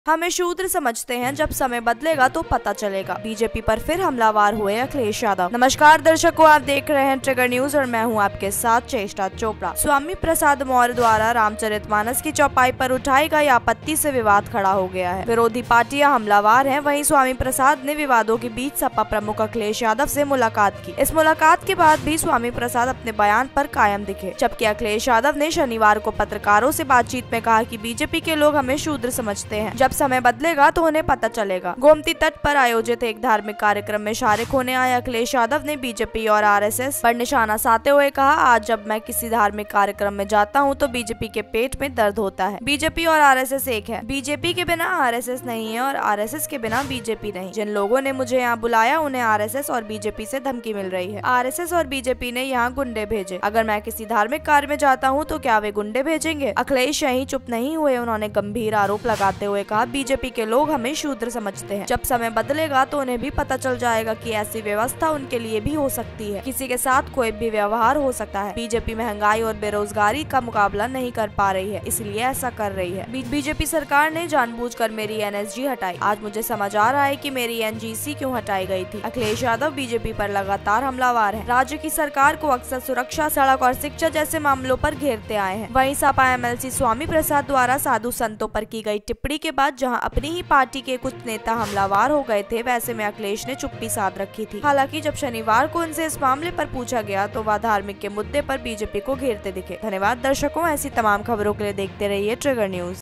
हमें शूद्र समझते हैं, जब समय बदलेगा तो पता चलेगा। बीजेपी पर फिर हमलावर हुए अखिलेश यादव। नमस्कार दर्शकों, आप देख रहे हैं ट्रिगर न्यूज और मैं हूं आपके साथ चेष्टा चोपड़ा। स्वामी प्रसाद मौर्य द्वारा रामचरितमानस की चौपाई पर उठाई गई आपत्ति से विवाद खड़ा हो गया है। विरोधी पार्टियां हमलावर हैं। वहीं स्वामी प्रसाद ने विवादों के बीच सपा प्रमुख अखिलेश यादव से मुलाकात की। इस मुलाकात के बाद भी स्वामी प्रसाद अपने बयान पर कायम दिखे, जबकि अखिलेश यादव ने शनिवार को पत्रकारों से बातचीत में कहा कि बीजेपी के लोग हमें शूद्र समझते हैं, जब समय बदलेगा तो उन्हें पता चलेगा। गोमती तट पर आयोजित एक धार्मिक कार्यक्रम में शारिक होने आए अखिलेश यादव ने बीजेपी और आरएसएस पर निशाना साधते हुए कहा, आज जब मैं किसी धार्मिक कार्यक्रम में जाता हूं तो बीजेपी के पेट में दर्द होता है। बीजेपी और आरएसएस एक है। बीजेपी के बिना आरएसएस नहीं है और आरएसएस के बिना बीजेपी नहीं। जिन लोगों ने मुझे यहाँ बुलाया उन्हें आरएसएस और बीजेपी से धमकी मिल रही है। आरएसएस और बीजेपी ने यहाँ गुंडे भेजे। अगर मैं किसी धार्मिक कार्य में जाता हूँ तो क्या वे गुंडे भेजेंगे? अखिलेश यहीं चुप नहीं हुए। उन्होंने गंभीर आरोप लगाते हुए कहा, बीजेपी के लोग हमें शूद्र समझते हैं। जब समय बदलेगा तो उन्हें भी पता चल जाएगा कि ऐसी व्यवस्था उनके लिए भी हो सकती है। किसी के साथ कोई भी व्यवहार हो सकता है। बीजेपी महंगाई और बेरोजगारी का मुकाबला नहीं कर पा रही है, इसलिए ऐसा कर रही है। बीजेपी सरकार ने जानबूझकर मेरी एनएसजी हटाई। आज मुझे समझ आ रहा है कि मेरी एनजीसी क्यों हटाई गई थी। अखिलेश यादव बीजेपी पर लगातार हमलावर है। राज्य की सरकार को अक्सर सुरक्षा, सड़क और शिक्षा जैसे मामलों पर घेरते आए हैं। वहीं सपा एमएलसी स्वामी प्रसाद द्वारा साधु संतों पर की गई टिप्पणी के बाद जहां अपनी ही पार्टी के कुछ नेता हमलावर हो गए थे, वैसे में अखिलेश ने चुप्पी साध रखी थी। हालांकि जब शनिवार को उनसे इस मामले पर पूछा गया तो वह धार्मिक के मुद्दे पर बीजेपी को घेरते दिखे। धन्यवाद दर्शकों, ऐसी तमाम खबरों के लिए देखते रहिए ट्रिगर न्यूज।